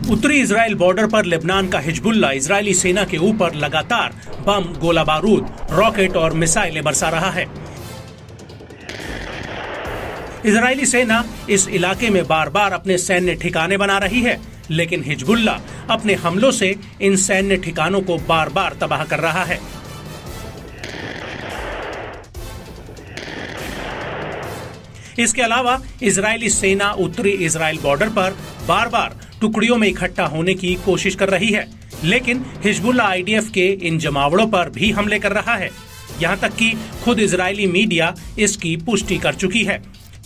उत्तरी Israel border पर Lebanon का हिजबुल्ला इजरायली सेना के ऊपर लगातार बम, गोला बारूद, रॉकेट और मिसाइलें बरसा रहा है। इजरायली सेना इस इलाके में बार बार अपने सैन्य ठिकाने बना रही है, लेकिन हिजबुल्ला अपने हमलों से इन सैन्य ठिकानों को बार बार तबाह कर रहा है। इसके अलावा इजरायली सेना उत्तरी इजराइल बॉर्डर पर बार बार टुकड़ियों में इकट्ठा होने की कोशिश कर रही है, लेकिन हिजबुल्ला आईडीएफ के इन जमावड़ों पर भी हमले कर रहा है। यहां तक कि खुद इजरायली मीडिया इसकी पुष्टि कर चुकी है।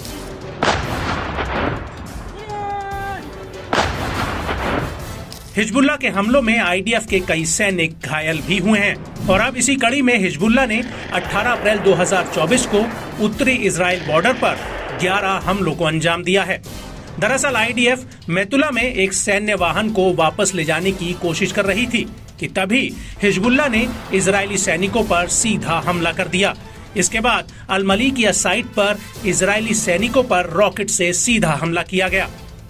हिजबुल्ला के हमलों में आईडीएफ के कई सैनिक घायल भी हुए हैं और अब इसी कड़ी में हिजबुल्ला ने 18 अप्रैल 2024 को उत्तरी इजराइल बॉर्डर पर 11 हमलों को अंजाम दिया है। दरअसल आईडीएफ मैतुला में एक सैन्य वाहन को वापस ले जाने की कोशिश कर रही थी कि तभी हिजबुल्ला ने इजरायली सैनिकों पर सीधा हमला कर दिया। इसके बाद अल-मलीकिया साइट पर इजरायली सैनिकों पर रॉकेट से सीधा हमला किया गया।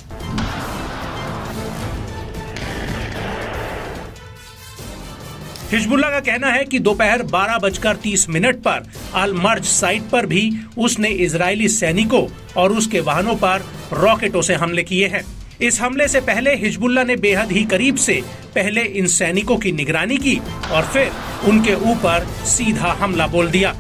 हिजबुल्ला का कहना है कि दोपहर 12:30 पर अल-मर्ज साइट पर भी उसने इजरायली सैनिकों और उसके वाहनों पर रॉकेटों से हमले किए हैं। इस हमले से पहले हिजबुल्ला ने बेहद ही करीब से पहले इन सैनिकों की निगरानी की और फिर उनके ऊपर सीधा हमला बोल दिया।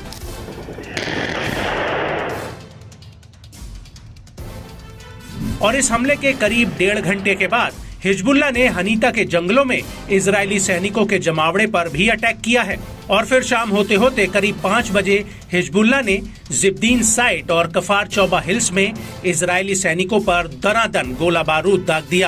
और इस हमले के करीब 1.5 घंटे के बाद हिजबुल्ला ने हनीता के जंगलों में इजरायली सैनिकों के जमावड़े पर भी अटैक किया है और फिर शाम होते होते करीब 5 बजे हिजबुल्ला ने जिब्दीन साइट और कफार चौबा हिल्स में इजरायली सैनिकों पर दनादन गोला बारूद दाग दिया।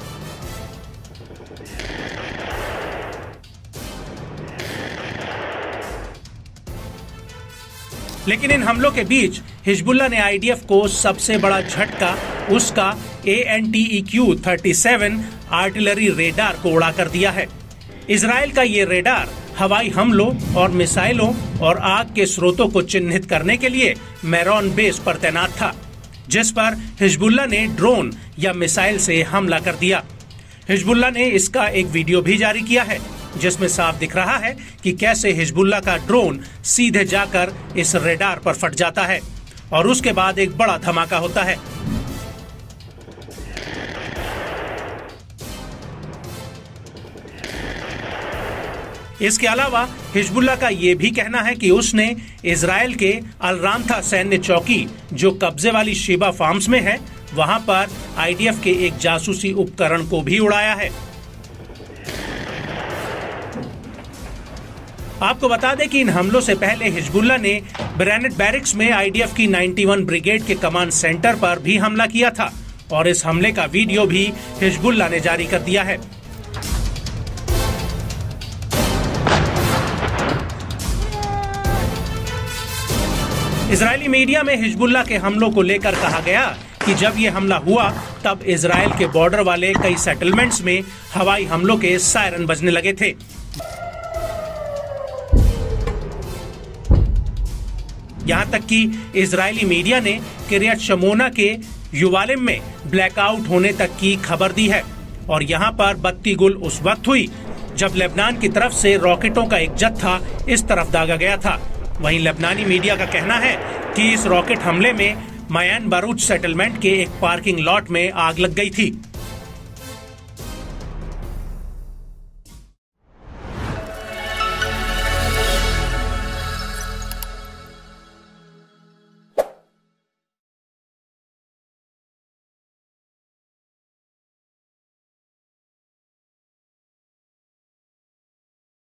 लेकिन इन हमलों के बीच हिजबुल्ला ने आईडीएफ को सबसे बड़ा झटका उसका ANTEQ-37 आर्टिलरी रेडार को उड़ा कर दिया है। इजराइल का ये रेडार हवाई हमलों और मिसाइलों और आग के स्रोतों को चिन्हित करने के लिए मैरोन बेस पर तैनात था, जिस पर हिजबुल्ला ने ड्रोन या मिसाइल से हमला कर दिया। हिजबुल्ला ने इसका एक वीडियो भी जारी किया है, जिसमें साफ दिख रहा है कि कैसे हिजबुल्ला का ड्रोन सीधे जाकर इस रेडार पर फट जाता है और उसके बाद एक बड़ा धमाका होता है। इसके अलावा हिजबुल्ला का ये भी कहना है कि उसने इजराइल के अल-रामथा सैन्य चौकी, जो कब्जे वाली शिबा फार्म्स में है, वहां पर आईडीएफ के एक जासूसी उपकरण को भी उड़ाया है। आपको बता दें कि इन हमलों से पहले हिजबुल्ला ने ब्रेनेट बैरिक्स में आईडीएफ की 91 ब्रिगेड के कमांड सेंटर पर भी हमला किया था और इस हमले का वीडियो भी हिजबुल्ला ने जारी कर दिया है। इजरायली मीडिया में हिजबुल्ला के हमलों को लेकर कहा गया कि जब ये हमला हुआ तब इजराइल के बॉर्डर वाले कई सेटलमेंट्स में हवाई हमलों के सायरन बजने लगे थे। यहाँ तक कि इजरायली मीडिया ने किरियत शमोना के युवालिम में ब्लैकआउट होने तक की खबर दी है और यहाँ पर बत्ती गुल उस वक्त हुई जब लेबनान की तरफ से रॉकेटों का एक जत्था इस तरफ दागा गया था। वहीं लेबनानी मीडिया का कहना है कि इस रॉकेट हमले में मायान बारूच सेटलमेंट के एक पार्किंग लॉट में आग लग गई थी।